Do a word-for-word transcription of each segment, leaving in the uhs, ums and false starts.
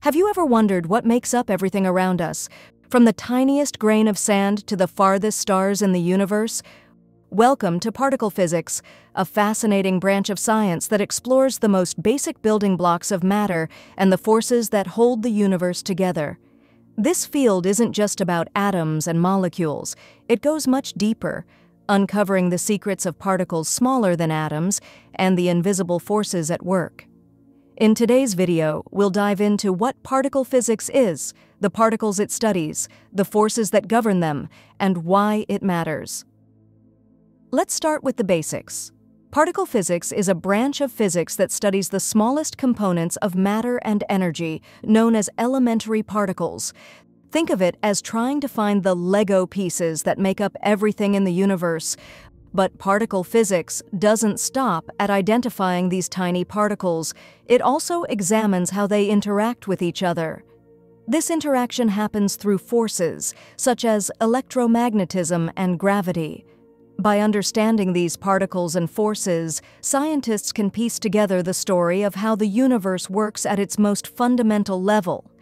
Have you ever wondered what makes up everything around us, from the tiniest grain of sand to the farthest stars in the universe? Welcome to particle physics, a fascinating branch of science that explores the most basic building blocks of matter and the forces that hold the universe together. This field isn't just about atoms and molecules. It goes much deeper, uncovering the secrets of particles smaller than atoms and the invisible forces at work. In today's video, we'll dive into what particle physics is, the particles it studies, the forces that govern them, and why it matters. Let's start with the basics. Particle physics is a branch of physics that studies the smallest components of matter and energy, known as elementary particles. Think of it as trying to find the Lego pieces that make up everything in the universe. But particle physics doesn't stop at identifying these tiny particles. It also examines how they interact with each other. This interaction happens through forces, such as electromagnetism and gravity. By understanding these particles and forces, scientists can piece together the story of how the universe works at its most fundamental level.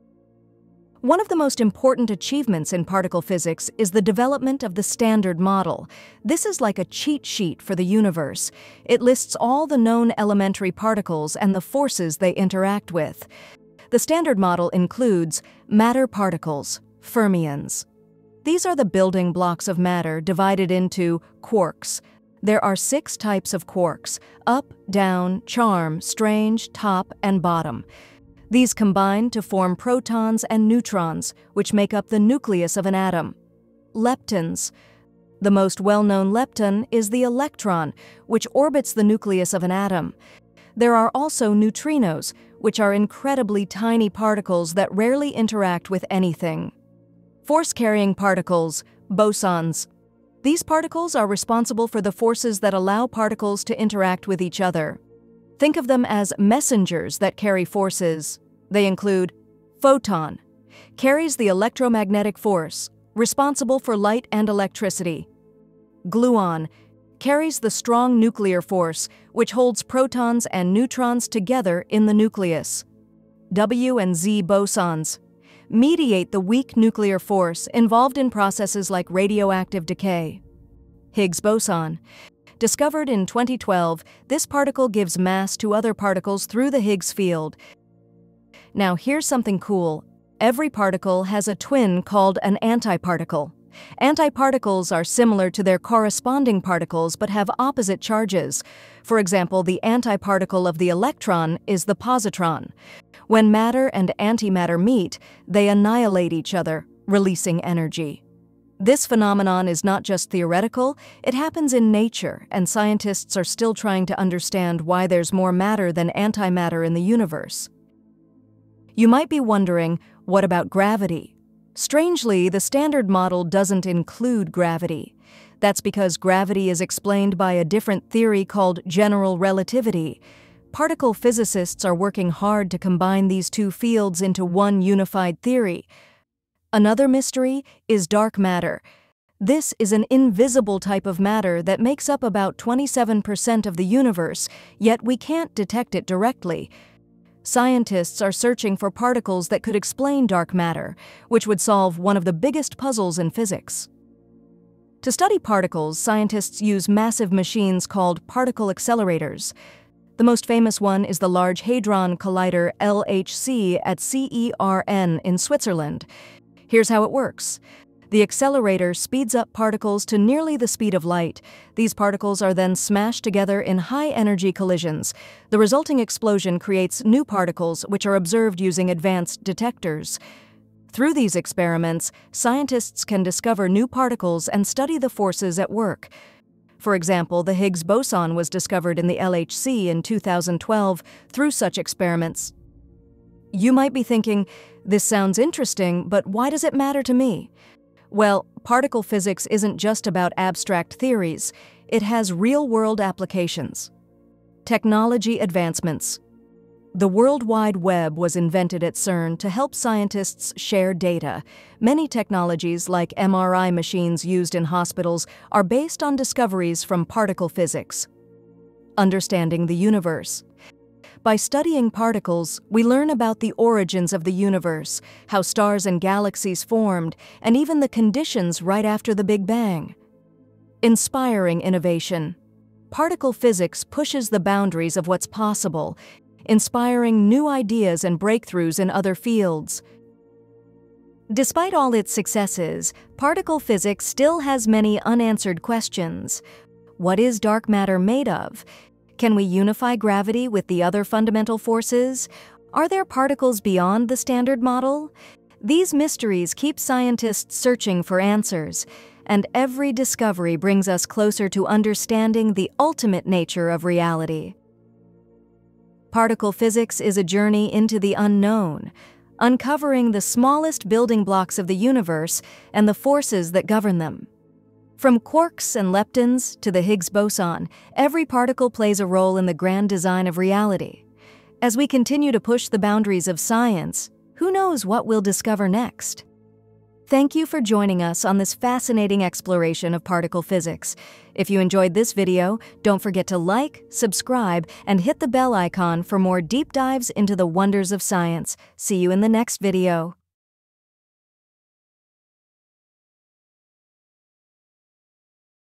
One of the most important achievements in particle physics is the development of the Standard Model. This is like a cheat sheet for the universe. It lists all the known elementary particles and the forces they interact with. The Standard Model includes matter particles, fermions. These are the building blocks of matter divided into quarks. There are six types of quarks: up, down, charm, strange, top, and bottom. These combine to form protons and neutrons, which make up the nucleus of an atom. Leptons. The most well-known lepton is the electron, which orbits the nucleus of an atom. There are also neutrinos, which are incredibly tiny particles that rarely interact with anything. Force-carrying particles, bosons. These particles are responsible for the forces that allow particles to interact with each other. Think of them as messengers that carry forces. They include photon, carries the electromagnetic force, responsible for light and electricity. Gluon, carries the strong nuclear force, which holds protons and neutrons together in the nucleus. W and Z bosons mediate the weak nuclear force involved in processes like radioactive decay. Higgs boson. Discovered in twenty twelve, this particle gives mass to other particles through the Higgs field. Now here's something cool. Every particle has a twin called an antiparticle. Antiparticles are similar to their corresponding particles but have opposite charges. For example, the antiparticle of the electron is the positron. When matter and antimatter meet, they annihilate each other, releasing energy. This phenomenon is not just theoretical, it happens in nature, and scientists are still trying to understand why there's more matter than antimatter in the universe. You might be wondering, what about gravity? Strangely, the Standard Model doesn't include gravity. That's because gravity is explained by a different theory called general relativity. Particle physicists are working hard to combine these two fields into one unified theory. Another mystery is dark matter. This is an invisible type of matter that makes up about twenty-seven percent of the universe, yet we can't detect it directly. Scientists are searching for particles that could explain dark matter, which would solve one of the biggest puzzles in physics. To study particles, scientists use massive machines called particle accelerators. The most famous one is the Large Hadron Collider L H C at CERN in Switzerland. Here's how it works. The accelerator speeds up particles to nearly the speed of light. These particles are then smashed together in high-energy collisions. The resulting explosion creates new particles, which are observed using advanced detectors. Through these experiments, scientists can discover new particles and study the forces at work. For example, the Higgs boson was discovered in the L H C in two thousand twelve through such experiments. You might be thinking, this sounds interesting, but why does it matter to me? Well, particle physics isn't just about abstract theories. It has real-world applications. Technology advancements. The World Wide Web was invented at CERN to help scientists share data. Many technologies, like M R I machines used in hospitals, are based on discoveries from particle physics. Understanding the universe. By studying particles, we learn about the origins of the universe, how stars and galaxies formed, and even the conditions right after the Big Bang. Inspiring innovation. Particle physics pushes the boundaries of what's possible, inspiring new ideas and breakthroughs in other fields. Despite all its successes, particle physics still has many unanswered questions. What is dark matter made of? Can we unify gravity with the other fundamental forces? Are there particles beyond the Standard Model? These mysteries keep scientists searching for answers, and every discovery brings us closer to understanding the ultimate nature of reality. Particle physics is a journey into the unknown, uncovering the smallest building blocks of the universe and the forces that govern them. From quarks and leptons to the Higgs boson, every particle plays a role in the grand design of reality. As we continue to push the boundaries of science, who knows what we'll discover next? Thank you for joining us on this fascinating exploration of particle physics. If you enjoyed this video, don't forget to like, subscribe, and hit the bell icon for more deep dives into the wonders of science. See you in the next video.